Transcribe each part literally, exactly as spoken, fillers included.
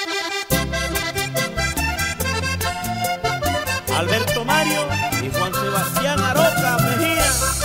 Alberto Mario y Juan Sebastián Aroca Mejía.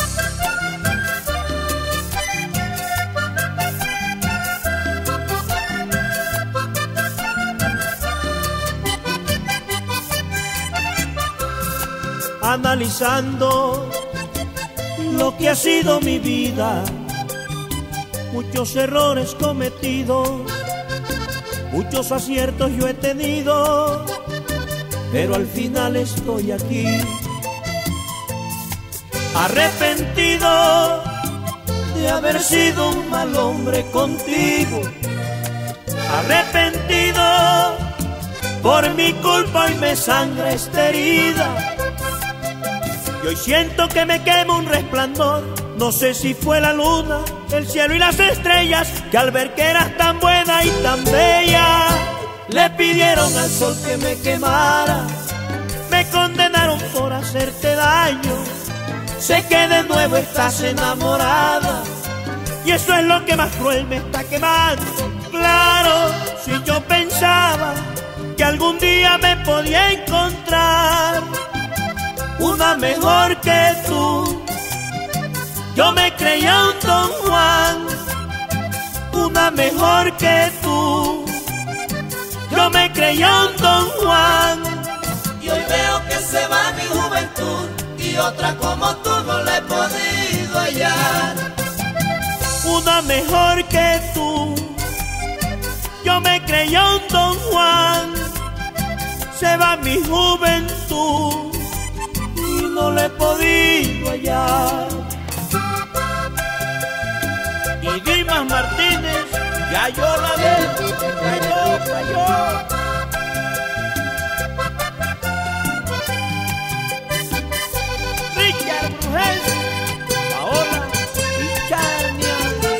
Analizando lo que ha sido mi vida, muchos errores cometidos, muchos aciertos yo he tenido, pero al final estoy aquí, arrepentido de haber sido un mal hombre contigo, arrepentido, por mi culpa hoy me sangra esta herida. Y hoy siento que me quema un resplandor, no sé si fue la luna, el cielo y las estrellas, que al ver que eras tan buena y tan bella, le pidieron al sol que me quemara, me condenaron por hacerte daño. Sé que de nuevo estás enamorada, y eso es lo que más cruel me está quemando. Claro, si yo pensaba que algún día me podía encontrar una mejor que tú, yo me creía un Don Juan, una mejor que tú, yo me creía un Don Juan. Y hoy veo que se va mi juventud, y otra como tú no la he podido hallar. Una mejor que tú, yo me creía un Don Juan, se va mi juventud y no la he podido hallar. Y Dimas Martínez, ya yo la vi, ya yo, ya yo. Richard Brujel, Paola y Charnia.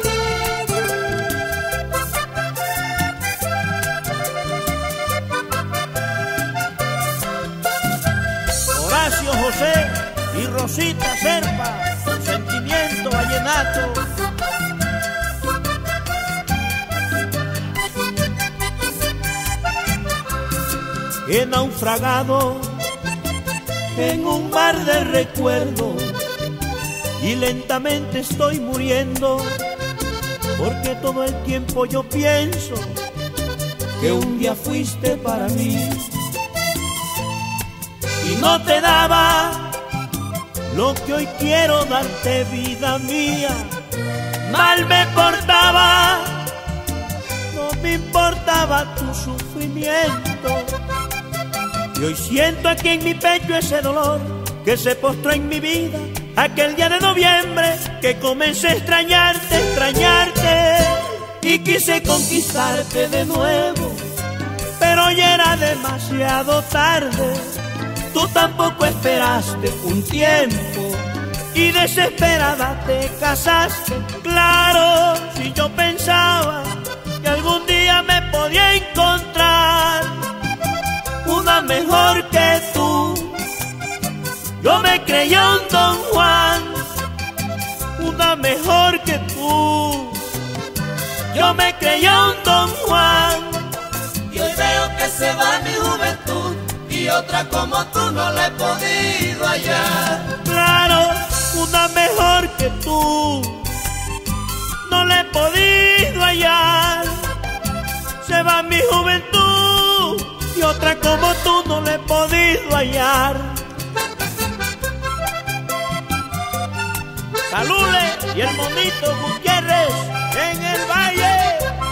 Horacio José y Rosita Serpa, Sentimiento Vallenato. He naufragado en un mar de recuerdos y lentamente estoy muriendo, porque todo el tiempo yo pienso que un día fuiste para mí y no te daba lo que hoy quiero darte, vida mía. Mal me portaba, no me importaba tu sufrimiento, y hoy siento aquí en mi pecho ese dolor que se postró en mi vida aquel día de noviembre que comencé a extrañarte, extrañarte, y quise conquistarte de nuevo, pero ya era demasiado tarde. Tú tampoco esperaste un tiempo y desesperada te casaste. Claro, si yo pensaba que algún día me podía encontrar una mejor que tú, yo me creía un Don Juan, una mejor que tú, yo me creía un Don Juan. Y hoy veo que se va mi juventud, y otra como tú no la he podido hallar. Claro, una mejor que tú, no la he podido hallar. Se va mi juventud, y otra como tú no la he podido hallar. Calule y el Monito Gutiérrez en el valle.